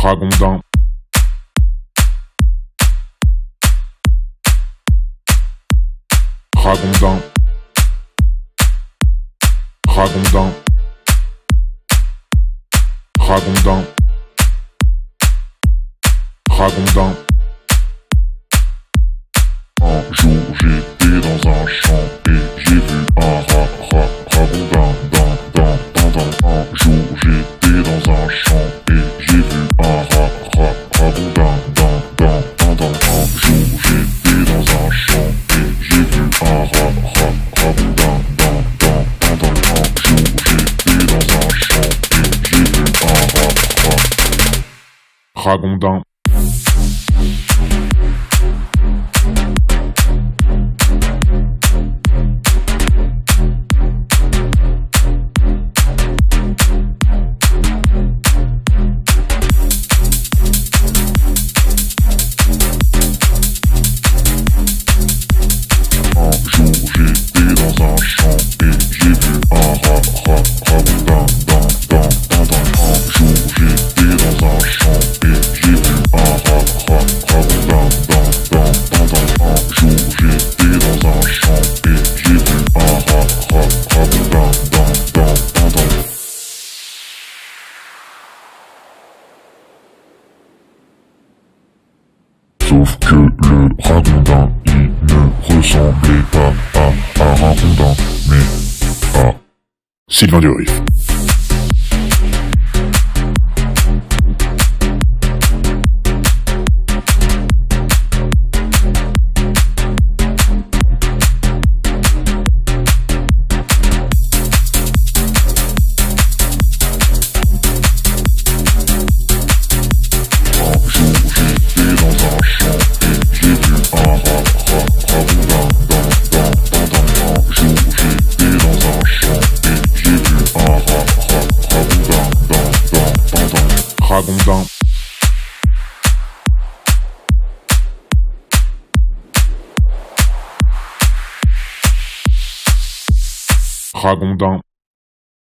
Ragondin, Ragondin, Ragondin, Ragondin, Ragondin. Un jour j'étais dans un champ et j'ai vu un ragondin, Un jour j'étais dans un champ et j'ai vu un ragondin, Un jour j'étais dans un champ et j'ai vu un ragondin, Un jour j'étais dans un champ et j'ai vu un ragondin. Sauf que le ragondin, il ne ressemblait pas à un ragondin, mais à Sylvain Durif. Ragondin, Ragondin,